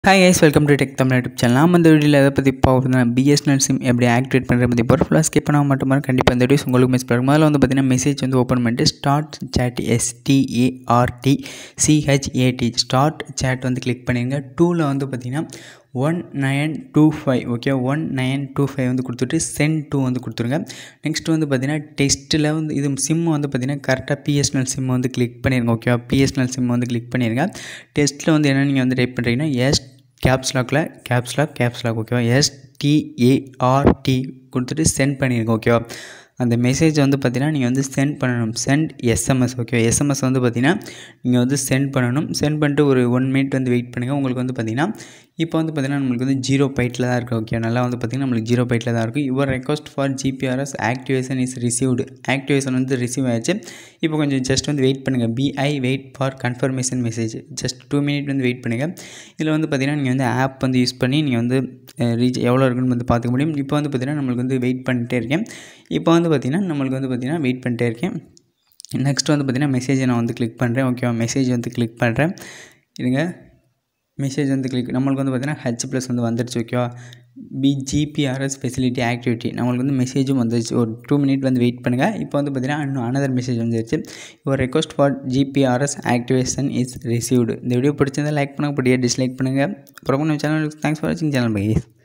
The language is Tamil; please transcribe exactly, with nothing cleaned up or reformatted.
Hi guys, welcome to Tech Tamil YouTube channel. நாம் இந்த வீடியோவில் எதை பற்றி பார்க்கணும்னா B S N L SIM எப்படி ஆக்டிவேட் பண்ணுறது பற்றி போகிற ஃபுல்லாக ஸ்கிப் பண்ணாமல் மட்டும் கண்டிப்பாக இந்த வீடியோஸ் உங்களுக்கு மிஸ் பண்ணும். முதல்ல வந்து பார்த்தீங்கன்னா மெசேஜ் வந்து ஓப்பன் பண்ணிட்டு start chat S T A R T C H A T start chat வந்து கிளிக் பண்ணிடுங்க. டூவில் வந்து பார்த்தீங்கன்னா one nine two five okay one nine two five வந்து கொடுத்துட்டு சென்ட் டூ வந்து கொடுத்துருங்க. நெக்ஸ்ட் வந்து பார்த்தீங்கன்னா டெஸ்ட்டில் வந்து இது சிம் வந்து பார்த்தீங்கன்னா கரெக்டாக பிஎஸ்என்எல் சிம் வந்து கிளிக் பண்ணிடுங்க. ஓகேவா, பிஎஸ்என்எல் சிம் வந்து கிளிக் பண்ணிடுங்க. டெஸ்ட்டில் வந்து என்ன நீங்கள் வந்து டைப் பண்ணுறீங்கன்னா எஸ் கேப்ஸ் லாக்கில் கேப்ஸ் லாக் கேப்ஸ் லாக் ஓகேவா எஸ்டிஏஆர்டி கொடுத்துட்டு சென்ட் பண்ணிடுங்க. ஓகேவா, அந்த மெசேஜ் வந்து பார்த்தீங்கன்னா நீங்கள் வந்து சென்ட் பண்ணணும். சென்ட் எஸ்எம்எஸ் ஓகேவா, எஸ்எம்எஸ் வந்து பார்த்தீங்கன்னா நீங்கள் வந்து சென்ட் பண்ணணும். சென்ட் பண்ணிட்டு ஒரு ஒன் மினிட் வந்து வெயிட் பண்ணுங்கள். உங்களுக்கு வந்து பார்த்தீங்கன்னா இப்போ வந்து பார்த்தீங்கன்னா நம்மளுக்கு வந்து ஜீரோ பைட்டில் தான் இருக்குது. ஓகே, நல்லா வந்து பார்த்திங்கன்னா நம்மளுக்கு ஜீரோ பைட்டில் தான் இருக்குது. Your request for GPRS activation is received. Activation வந்து ரிசீவ் ஆகிடுச்சு. இப்போ கொஞ்சம் ஜஸ்ட் வந்து வெயிட் பண்ணுங்கள். Be wait for confirmation message just two minute வந்து வெயிட் பண்ணுங்கள். இதில் வந்து பார்த்திங்கன்னா நீங்கள் வந்து ஆப் வந்து யூஸ் பண்ணி நீங்கள் வந்து ரீச் எவ்வளோ இருக்குன்னு வந்து பார்த்துக்க முடியும். இப்போ வந்து பார்த்திங்கன்னா நம்மளுக்கு வந்து வெயிட் பண்ணிட்டே இருக்கேன். இப்போ வந்து பார்த்திங்கன்னா நம்மளுக்கு வந்து பார்த்திங்கன்னா வெயிட் பண்ணிட்டே இருக்கேன். நெக்ஸ்ட் வந்து பார்த்திங்கன்னா மெசேஜை நான் வந்து கிளிக் பண்ணுறேன். ஓகேவா, மெசேஜ் வந்து கிளிக் பண்ணுறேன். இருங்க, மெசேஜ் வந்து கிளிக் நம்மளுக்கு வந்து பார்த்திங்கன்னா ஹெச் ப்ளஸ் வந்து வந்துடுச்சு. ஓகேவா, பிஜிபிஆர்எஸ் ஃபெசிலிட்டி ஆக்டிவிட்டி நம்மளுக்கு வந்து மெசேஜும் வந்துடுச்சு. ஒரு டூ மினிட் வந்து வெயிட் பண்ணுங்கள். இப்போ வந்து பார்த்திங்கன்னா இன்னும் அனதர் மெசேஜ் வந்துடுச்சு. Your request for GPRS activation is received. இந்த வீடியோ பிடிச்சிருந்தால் லைக் பண்ணுங்கள், அப்படியே டிஸ்லைக் பண்ணுங்கள். அப்புறம் நம்ம சேனலுக்கு தேங்க்ஸ் ஃபார் வாட்சிங் சேனல் பை.